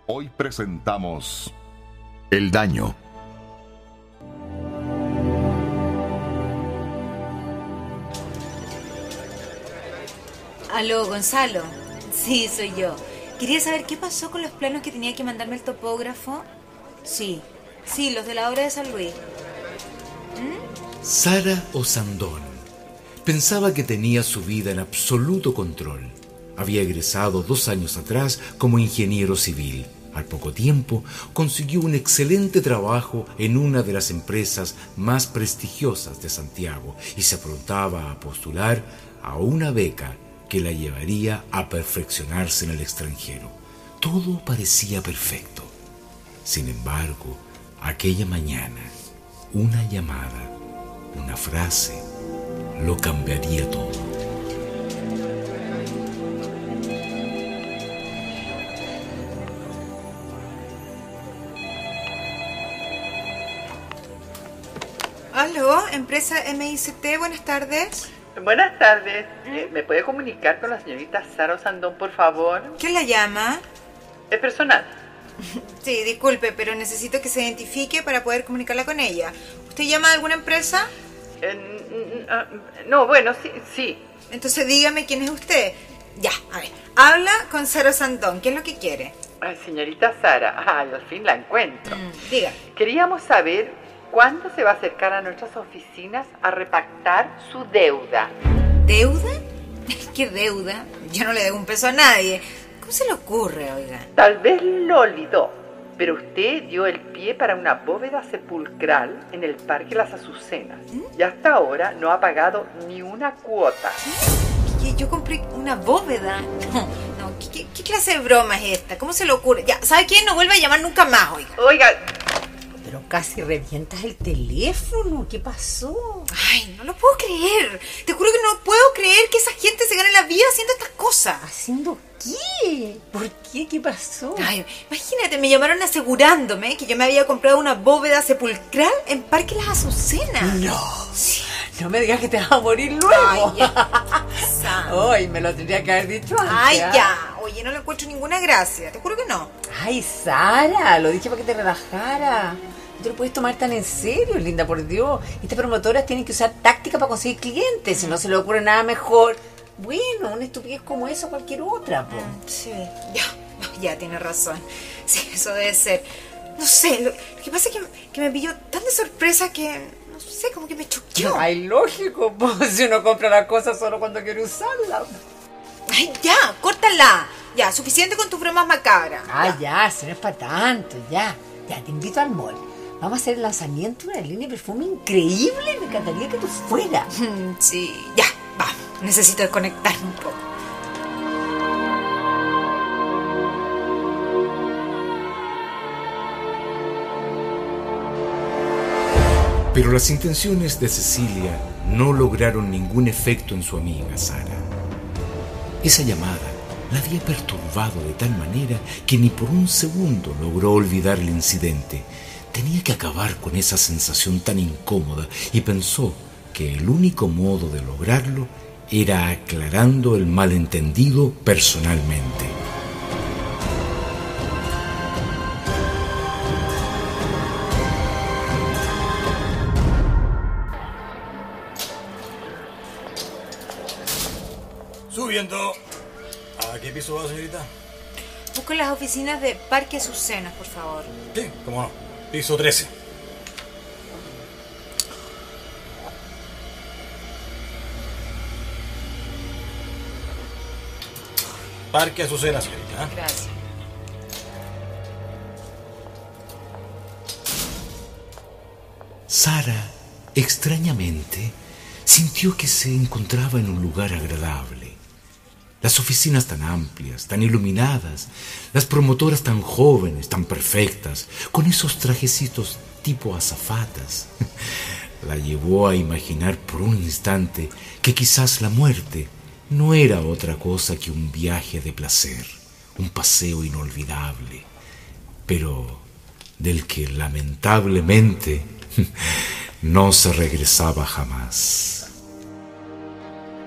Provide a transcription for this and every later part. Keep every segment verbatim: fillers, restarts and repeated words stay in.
Hoy presentamos El daño. Aló, Gonzalo. Sí, soy yo. Quería saber qué pasó con los planos que tenía que mandarme el topógrafo. Sí, sí, los de la obra de San Luis. ¿Mm? Sara Osandón pensaba que tenía su vida en absoluto control. Había egresado dos años atrás como ingeniero civil. Al poco tiempo consiguió un excelente trabajo en una de las empresas más prestigiosas de Santiago y se aprontaba a postular a una beca que la llevaría a perfeccionarse en el extranjero. Todo parecía perfecto. Sin embargo, aquella mañana, una llamada, una frase, lo cambiaría todo. Aló, empresa M I C T, buenas tardes. Buenas tardes. Eh, ¿Me puede comunicar con la señorita Sara Osandón, por favor? ¿Quién la llama? Es personal. Sí, disculpe, pero necesito que se identifique para poder comunicarla con ella. ¿Usted llama a alguna empresa? Eh, no, bueno, sí, sí. Entonces dígame quién es usted. Ya, a ver. Habla con Sara Osandón. ¿Qué es lo que quiere? Ay, señorita Sara, ay, al fin la encuentro. Mm, diga. Queríamos saber cuándo se va a acercar a nuestras oficinas a repactar su deuda. ¿Deuda? ¿Qué deuda? Yo no le debo un peso a nadie. ¿Cómo se le ocurre, oiga? Tal vez lo olvidó, pero usted dio el pie para una bóveda sepulcral en el Parque Las Azucenas. ¿Mm? Y hasta ahora no ha pagado ni una cuota. ¿Qué? ¿Yo compré una bóveda? No, no, ¿qué, qué, qué clase de broma es esta? ¿Cómo se le ocurre? Ya, ¿sabe quién? No vuelve a llamar nunca más, oiga. Oiga... Pero casi revientas el teléfono. ¿Qué pasó? Ay, no lo puedo creer. Te juro que no puedo creer que esa gente se gane la vida haciendo estas cosas. ¿Haciendo qué? ¿Por qué? ¿Qué pasó? Ay, imagínate, me llamaron asegurándome que yo me había comprado una bóveda sepulcral en Parque Las Azucenas. No. Sí. No me digas que te vas a morir luego. Ay, ya. Ay, me lo tendría que haber dicho antes. Ay, ¿eh? ya. Oye, no le encuentro ninguna gracia. Te juro que no. Ay, Sara, lo dije para que te relajara. No te lo puedes tomar tan en serio, linda, por Dios. Estas promotoras tienen que usar táctica para conseguir clientes. Si no se le ocurre nada mejor. Bueno, una estupidez como esa o cualquier otra, po. Sí, ya, ya tienes razón. Sí, eso debe ser. No sé, lo, lo que pasa es que, que me pilló tan de sorpresa que... No sé, como que me choqueó. Ay, lógico, pues si uno compra las cosas solo cuando quiere usarlas. Ay, ya, córtala. Ya, suficiente con tus bromas macabras. Ah, ya, eso no es para tanto, ya. Ya, te invito al mall. Vamos a hacer el lanzamiento de una línea de perfume increíble. Me encantaría que tú fueras. Sí, ya, vamos. Necesito desconectarme un poco. Pero las intenciones de Cecilia no lograron ningún efecto en su amiga Sara. Esa llamada la había perturbado de tal manera que ni por un segundo logró olvidar el incidente. Tenía que acabar con esa sensación tan incómoda y pensó que el único modo de lograrlo era aclarando el malentendido personalmente. Subiendo. ¿A qué piso va, señorita? Busco las oficinas de Parque Azucenas, por favor. Sí, cómo no. Piso trece. Parque Azucenas, señorita. ¿eh? Gracias. Sara, extrañamente, sintió que se encontraba en un lugar agradable. Las oficinas tan amplias, tan iluminadas, las promotoras tan jóvenes, tan perfectas, con esos trajecitos tipo azafatas. La llevó a imaginar por un instante que quizás la muerte no era otra cosa que un viaje de placer, un paseo inolvidable, pero del que lamentablemente no se regresaba jamás.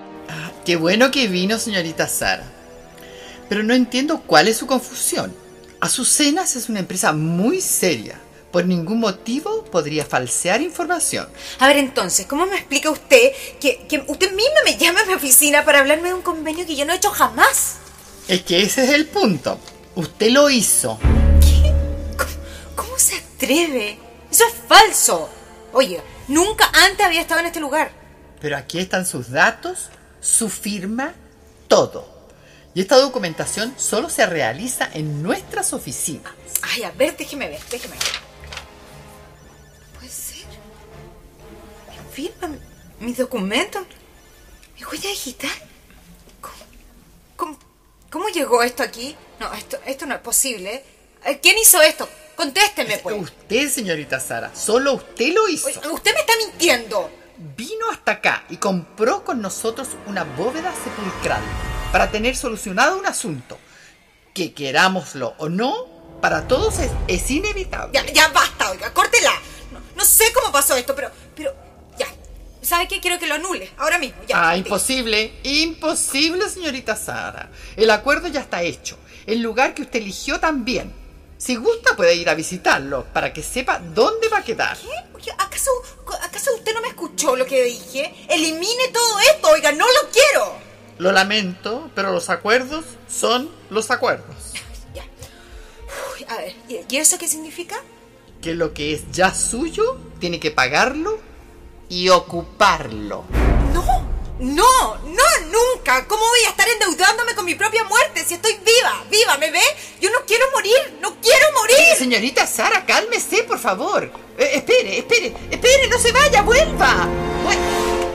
Qué bueno que vino, señorita Sara. Pero no entiendo cuál es su confusión. Azucenas es una empresa muy seria. Por ningún motivo podría falsear información. A ver, entonces, ¿cómo me explica usted que, que usted misma me llama a mi oficina para hablarme de un convenio que yo no he hecho jamás? Es que ese es el punto. Usted lo hizo. ¿Qué? ¿Cómo, cómo se atreve? Eso es falso. Oye, nunca antes había estado en este lugar. Pero aquí están sus datos, su firma, todo. Y esta documentación solo se realiza en nuestras oficinas. Ay, a ver, déjeme ver, déjeme ver. Puede ser. Mi firma, mis documentos, mi huella digital. ¿Cómo, cómo, cómo llegó esto aquí? No, esto, esto no es posible. ¿Quién hizo esto? Contésteme, pues. Usted, señorita Sara. Solo usted lo hizo. Oye, usted me está mintiendo. Vino hasta acá y compró con nosotros una bóveda sepulcral para tener solucionado un asunto. Que querámoslo o no, para todos es, es inevitable. Ya, ya basta, oiga, córtela. No, no sé cómo pasó esto, pero, pero, ya. ¿Sabe qué? Quiero que lo anule, ahora mismo, ya. Ah, imposible, imposible, señorita Sara. El acuerdo ya está hecho. El lugar que usted eligió también. Si gusta puede ir a visitarlo para que sepa dónde va a quedar. ¿Qué? Oye, ¿acaso, ¿acaso usted no me escuchó lo que dije? Elimine todo esto, oiga, no lo quiero. Lo lamento, pero los acuerdos son los acuerdos. Ya. Uy, a ver, ¿y eso qué significa? Que lo que es ya suyo, tiene que pagarlo y ocuparlo. No, no, no, nunca. ¿Cómo voy a estar endeudándome con mi propia muerte si estoy viva? ¿Viva? ¿Me ve? Yo no quiero morir, no quiero morir. Señorita Sara, cálmese, por favor. Eh, espere, espere, espere, no se vaya, vuelva. Vuel-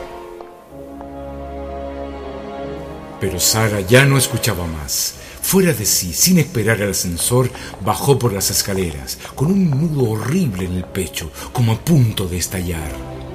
Pero Sara ya no escuchaba más. Fuera de sí, sin esperar al ascensor, bajó por las escaleras, con un nudo horrible en el pecho, como a punto de estallar.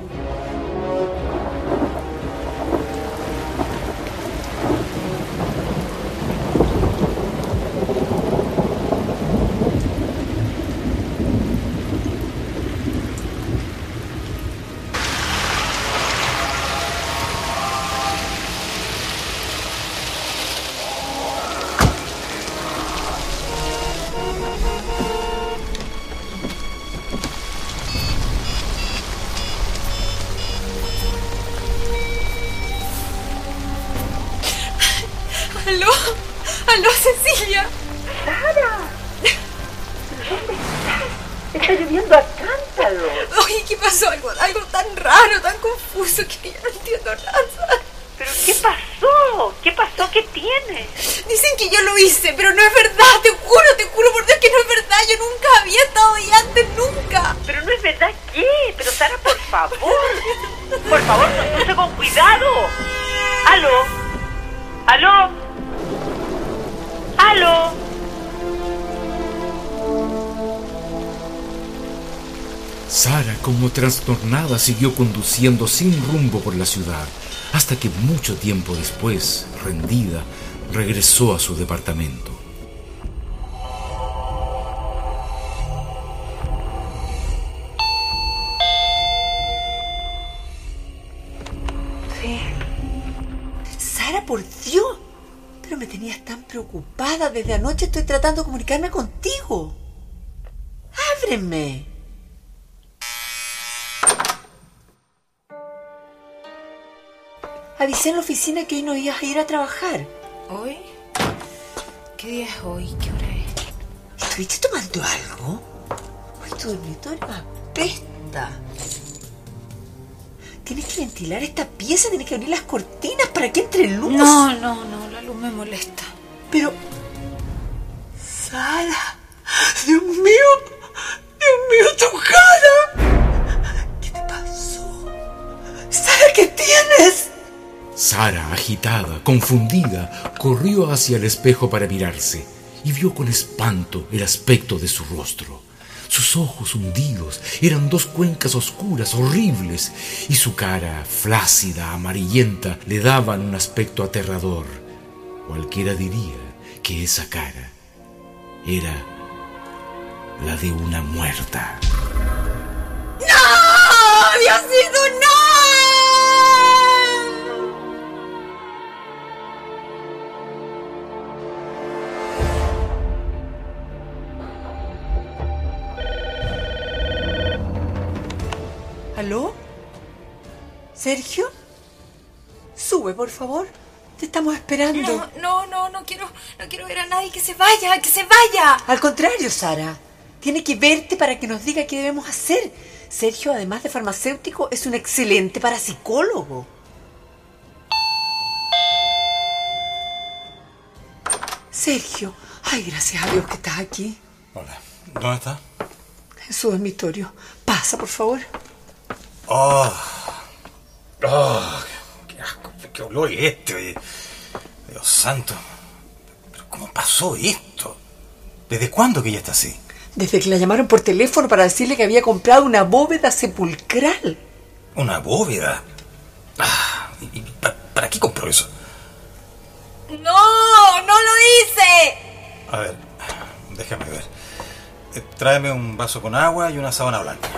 ¿Aló? ¿Aló, Cecilia? Sara, ¿dónde estás? Está lloviendo a cántaros. Oye, ¿qué pasó? Algo, algo tan raro, tan confuso que yo no entiendo nada. ¿Pero qué pasó? ¿Qué pasó? ¿Qué tienes? Dicen que yo lo hice, pero no es verdad, te juro, te juro por Dios que no es verdad. Yo nunca había estado ahí antes, nunca. ¿Pero no es verdad qué? Pero Sara, por favor. Por favor, conduce con cuidado. ¿Aló? ¿Aló? ¿Aló? Sara, como trastornada, siguió conduciendo sin rumbo por la ciudad, hasta que mucho tiempo después, rendida, regresó a su departamento. Sí. Sara, por Dios. Pero me tenías tan preocupada. Desde anoche estoy tratando de comunicarme contigo. Ábreme. Avisé en la oficina que hoy no ibas a ir a trabajar. ¿Hoy? ¿Qué día es hoy? ¿Qué hora es? ¿Estuviste tomando algo? Hoy tu dormitorio apesta. Tienes que ventilar esta pieza, tienes que abrir las cortinas para que entre luz. No, no, no, la luz me molesta. Pero... Sara, Dios mío, Dios mío, tu cara. ¿Qué te pasó? Sara, ¿qué tienes? Sara, agitada, confundida, corrió hacia el espejo para mirarse y vio con espanto el aspecto de su rostro. Sus ojos hundidos eran dos cuencas oscuras, horribles, y su cara, flácida, amarillenta, le daban un aspecto aterrador. Cualquiera diría que esa cara era la de una muerta. ¡No! ¡Diosito, no! ¿Aló? ¿Sergio? Sube, por favor. Te estamos esperando. No, no, no, no quiero, no quiero ver a nadie. Que se vaya, que se vaya. Al contrario, Sara. Tiene que verte para que nos diga qué debemos hacer. Sergio, además de farmacéutico, es un excelente parapsicólogo. Sergio, ay, gracias a Dios que estás aquí. Hola. ¿Dónde está? En su dormitorio. Pasa, por favor. Oh. Oh. Qué asco. Qué olor es este, oye. Dios santo. ¿Pero cómo pasó esto? ¿Desde cuándo que ella está así? Desde que la llamaron por teléfono para decirle que había comprado una bóveda sepulcral. ¿Una bóveda? Ah, ¿y, y para, para qué compró eso? No, no lo hice. A ver, déjame ver. Eh, tráeme un vaso con agua y una sábana blanca.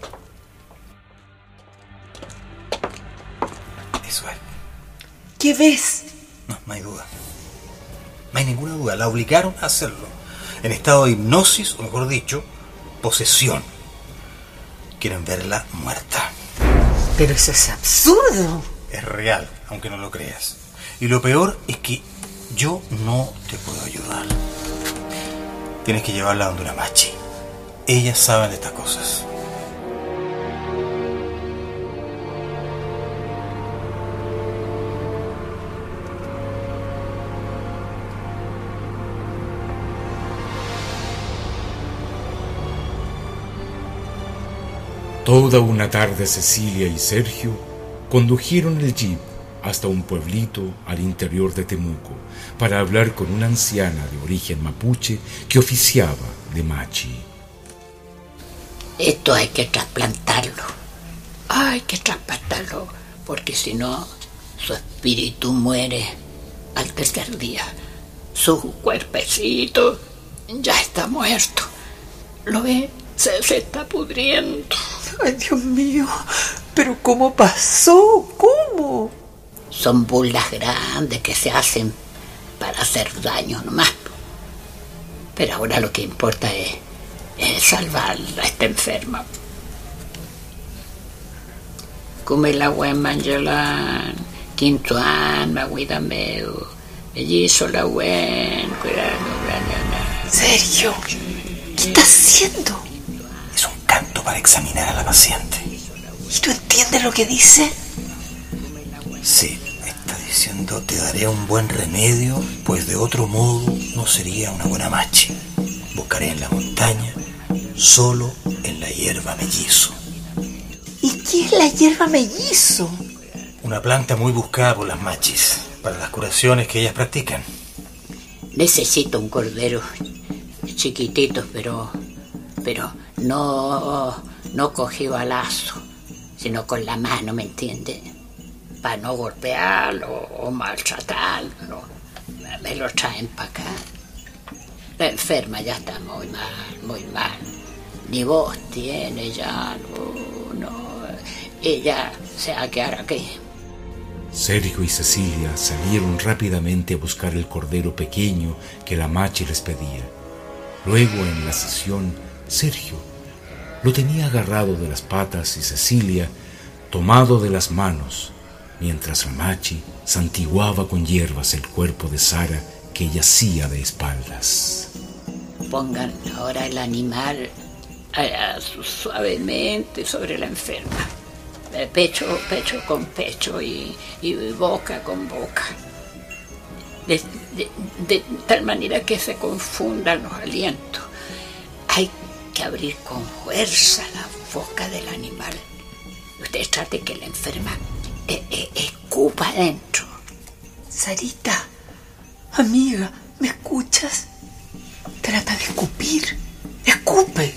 Eso es. ¿Qué ves? No, no hay duda. No hay ninguna duda. La obligaron a hacerlo. En estado de hipnosis, o mejor dicho, posesión. Quieren verla muerta. Pero eso es absurdo. Es real, aunque no lo creas. Y lo peor es que yo no te puedo ayudar. Tienes que llevarla donde una machi. Ellas saben de estas cosas. Toda una tarde Cecilia y Sergio condujeron el jeep hasta un pueblito al interior de Temuco para hablar con una anciana de origen mapuche que oficiaba de machi. Esto hay que trasplantarlo. Hay que trasplantarlo, porque si no, su espíritu muere al tercer día. Su cuerpecito ya está muerto. ¿Lo ve? Se, se está pudriendo. Ay, Dios mío. ¿Pero cómo pasó? ¿Cómo? Son burlas grandes que se hacen para hacer daño nomás. Pero ahora lo que importa es, es salvarla, esta enferma. Come el agua en Mangelán, quinto alma, guidameo, mellizo la buen, cuidando, Sergio, ¿qué estás haciendo? Es un canto para examinar a la paciente. ¿Y tú entiendes lo que dice? Sí, está diciendo: te daré un buen remedio, pues de otro modo no sería una buena machi. Buscaré en la montaña, solo en la hierba mellizo. ¿Y qué es la hierba mellizo? Una planta muy buscada por las machis, para las curaciones que ellas practican. Necesito un cordero chiquitito, pero pero no, no cogido a lazo, sino con la mano, ¿me entiende? Para no golpearlo o maltratarlo. Me lo traen para acá. La enferma ya está muy mal, muy mal. Ni voz tiene ya, no, no. Ella se va a quedar aquí. Sergio y Cecilia salieron rápidamente a buscar el cordero pequeño que la machi les pedía. Luego, en la sesión, Sergio lo tenía agarrado de las patas y Cecilia tomado de las manos, mientras la machi santiguaba con hierbas el cuerpo de Sara, que yacía de espaldas. Pongan ahora el animal a, a, suavemente sobre la enferma. Pecho, pecho con pecho y, y boca con boca. De, de, de tal manera que se confundan los alientos. Hay que abrir con fuerza la boca del animal. Usted trate que la enferma eh, eh, escupa adentro. Sarita, amiga, ¿me escuchas? Trata de escupir. ¡Escupe!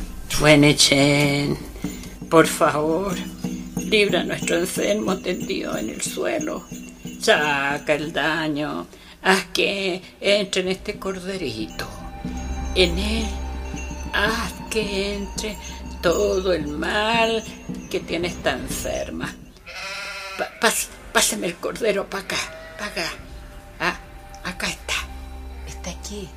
Buenechen, por favor, libra a nuestro enfermo tendido en el suelo. Saca el daño. Haz que entre en este corderito. En él, haz que entre todo el mal que tiene esta enferma. Pa- pas- pásame el cordero para acá, para acá. Ah, acá está. Está aquí.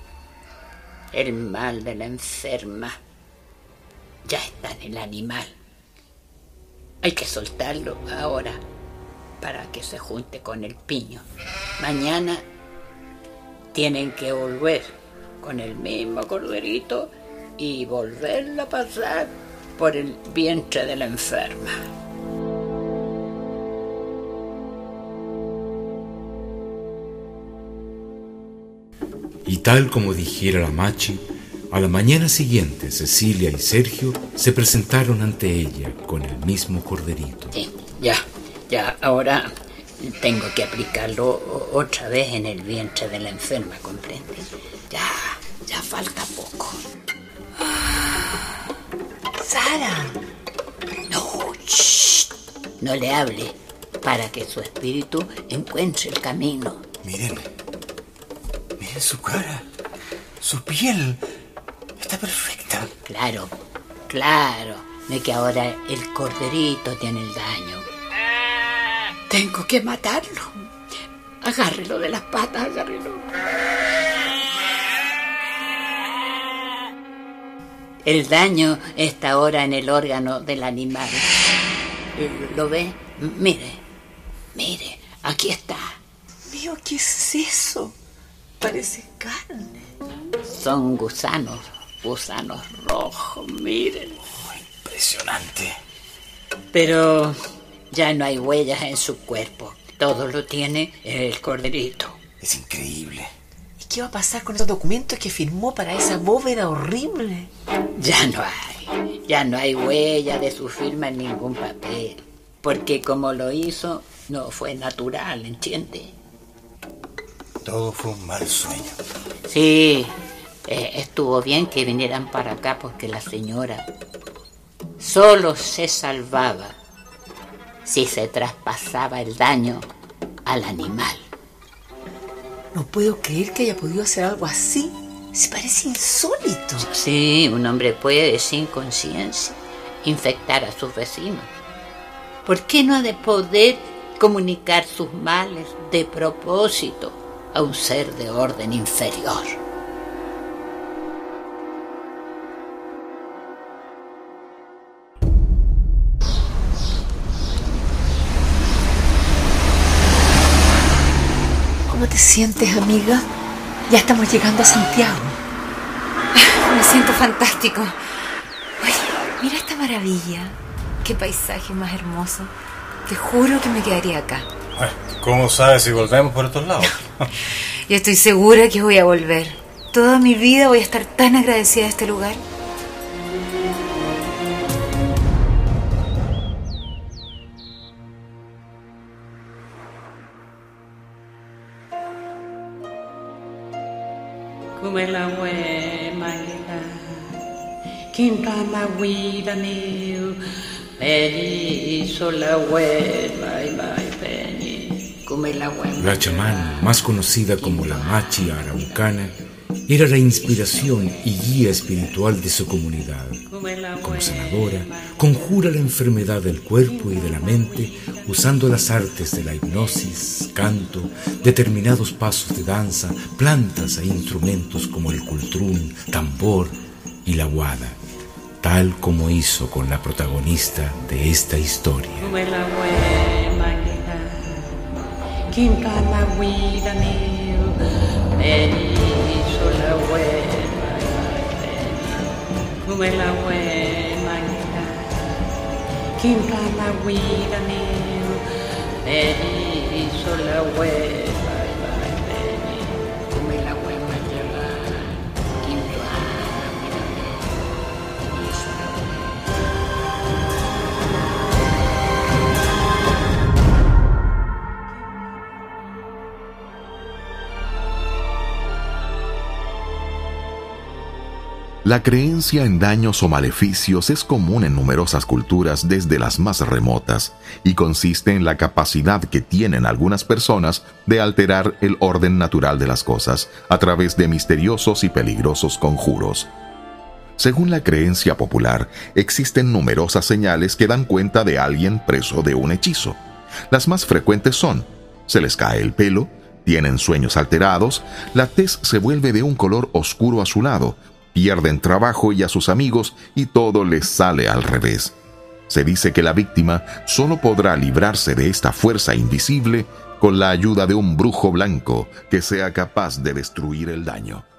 El mal de la enferma ya está en el animal. Hay que soltarlo ahora para que se junte con el piño. Mañana tienen que volver con el mismo corderito y volverlo a pasar por el vientre de la enferma. Y tal como dijera la machi, a la mañana siguiente Cecilia y Sergio se presentaron ante ella con el mismo corderito. Sí, ya, ya, ahora tengo que aplicarlo otra vez en el vientre de la enferma, ¿comprende? Ya, ya falta poco. Sara. No, shh, no le hable, para que su espíritu encuentre el camino. Miren, miren su cara, su piel, está perfecta. Claro, claro, de que ahora el corderito tiene el daño. Tengo que matarlo. Agárrelo de las patas, agárrelo. El daño está ahora en el órgano del animal. ¿Lo ve? Mire, mire, aquí está. Mío, ¿qué es eso? Parece carne. Son gusanos, gusanos rojos, miren. Oh, impresionante. Pero ya no hay huellas en su cuerpo. Todo lo tiene el corderito. Es increíble. ¿Y qué va a pasar con esos documentos que firmó para esa bóveda horrible? Ya no hay. Ya no hay huella de su firma en ningún papel. Porque como lo hizo, no fue natural, ¿entiende? Todo fue un mal sueño. Sí, eh, estuvo bien que vinieran para acá porque la señora solo se salvaba si se traspasaba el daño al animal. No puedo creer que haya podido hacer algo así. Se parece insólito. Sí, un hombre puede, sin conciencia, infectar a sus vecinos. ¿Por qué no ha de poder comunicar sus males de propósito a un ser de orden inferior? ¿Cómo te sientes, amiga? Ya estamos llegando a Santiago. Me siento fantástico. Oye, mira esta maravilla. Qué paisaje más hermoso. Te juro que me quedaría acá. Bueno, ¿cómo sabes si volvemos por estos lados? Yo estoy segura que voy a volver. Toda mi vida voy a estar tan agradecida de este lugar. Come la hue magila, Quintana huida miu, Peri sola hue, bye bye peni, come la hue. La chamán, más conocida como la machi araucana, era la inspiración y guía espiritual de su comunidad. Como sanadora, conjura la enfermedad del cuerpo y de la mente usando las artes de la hipnosis, canto, determinados pasos de danza, plantas e instrumentos como el cultrún, tambor y la guada, tal como hizo con la protagonista de esta historia. Come la hue magila, Quintana huida miu, Peri sola hue, bye bye peni, come la hue magila, Quintana huida miu, Peri sola La creencia en daños o maleficios es común en numerosas culturas desde las más remotas y consiste en la capacidad que tienen algunas personas de alterar el orden natural de las cosas a través de misteriosos y peligrosos conjuros. Según la creencia popular, existen numerosas señales que dan cuenta de alguien preso de un hechizo. Las más frecuentes son: se les cae el pelo, tienen sueños alterados, la tez se vuelve de un color oscuro azulado, pierden trabajo y a sus amigos y todo les sale al revés. Se dice que la víctima solo podrá librarse de esta fuerza invisible con la ayuda de un brujo blanco que sea capaz de destruir el daño.